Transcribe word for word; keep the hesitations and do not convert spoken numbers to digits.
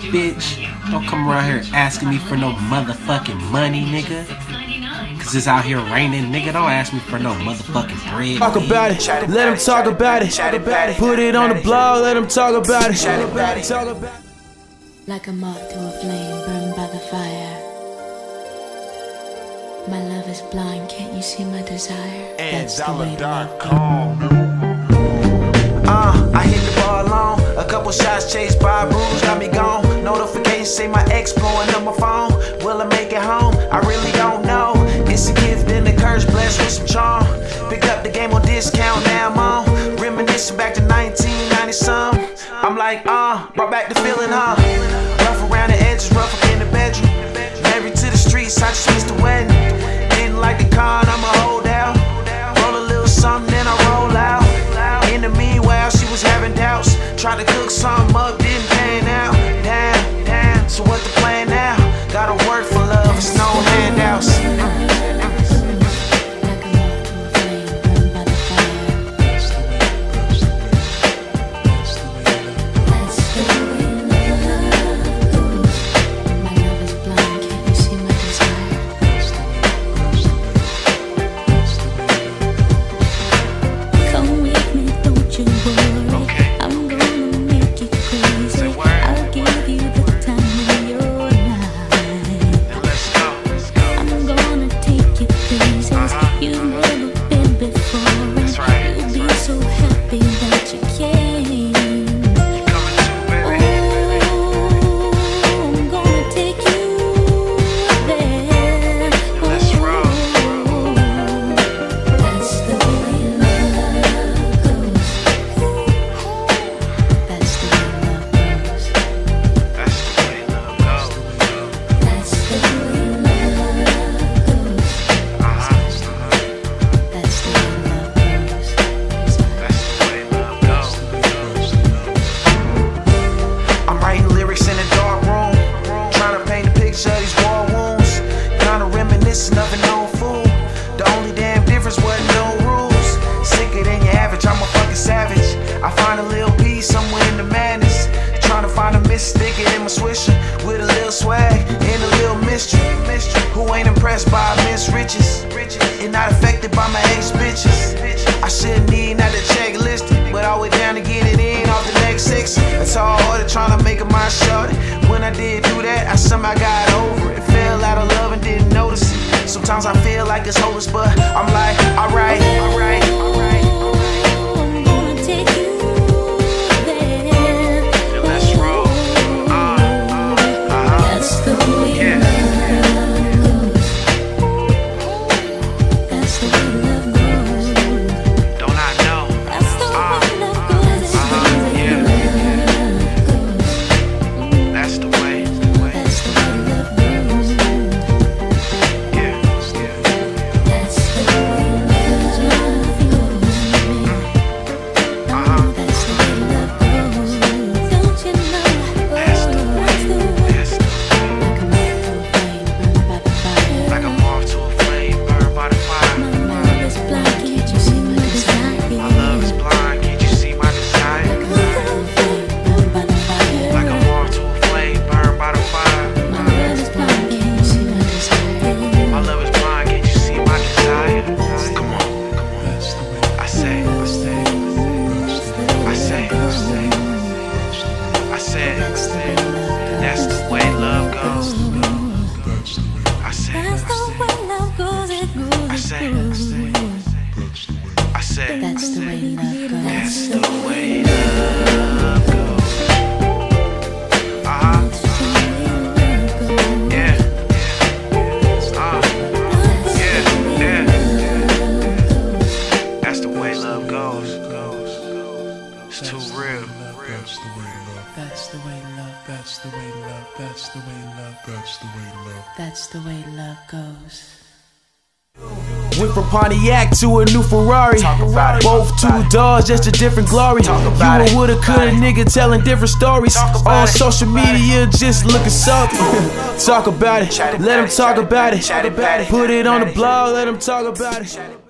bitch. Don't come around here asking me for no motherfucking money, nigga. Cause it's out here raining, nigga. Don't ask me for no motherfucking bread. Talk about it, let him talk about it. Put it on the blog, let him talk about it. Like a moth to a flame burned by the fire. My love is blind, can't you see my desire? That's the way love goes. Uh, I hit the ball long. A couple shots chased by a bruise, got me gone. Notifications say my ex blowing up my phone. Will I make it home? I really don't know. It's a gift and a curse, blessed with some charm. Picked up the game on discount, now I'm on. Reminiscing back to nineteen ninety some. I'm like, uh, brought back the feeling, huh? Rough around the edges, rough up in the bedroom. Married to the streets, I just missed the wedding. Didn't like the con, I'ma hold out. Roll a little something, then I roll out. In the meanwhile, she was having doubts. Tried to cook something up, didn't pan out. Damn, damn, so what the plan now? Gotta work for love, it's no handouts. Nothing known fool. The only damn difference wasn't no rules. Sicker than your average, I'm a fucking savage. I find a little peace somewhere in the madness. Trying to find a miss, stick it in my swisher. With a little swag and a little mystery. Who ain't impressed by Miss Riches and not affected by my ex bitches. I shouldn't need not to check listed, but always down to get it in off the next six. It's all harder trying to make a mind short. When I did do that, I somehow got over it. Fell out of love and didn't notice it. Sometimes I feel like it's hopeless, but I'm like, alright, alright, alright. I'm gonna take you there. Let's roll. Uh, uh-huh. That's the way Yeah. love goes. That's the way love goes. Don't I know? That's the Uh, way love goes. uh-huh, yeah. Love goes. That's the way. That's the way love goes. Yeah, yeah. That's the way love goes. Uh-huh. That's the way love goes. Don't you know? That's the way. That's the way. Like a moth to a flame burned by the fire. Like a moth to a flame burned by the fire. My love is blind, can't you see my desire? My love is blind, can't you see my desire? Like a moth to a flame burned by the fire. Like a moth to a flame burned by the fire. My love is blind, can't you see my desire? My love is blind, can't you see my desire? Come on, come on. I say, I say, I say, I say, I said, that's the way love goes. I said, That's the way love goes, it goes, I it said, goes. I said, That's the way love goes. that's the way love goes. Uh-huh, yeah, uh, yeah, yeah. That's the way love goes. It's too real. That's the way love. That's the way love. That's the way love. That's the way love. That's the way love. That's the way love goes. Went from Pontiac to a new Ferrari. about it. Both two doors, just a different glory. You about a it. woulda, coulda nigga telling different stories. about On it. social media, just looking salty. Talk about it. Let him talk about it. Put it on the blog, let him talk about it.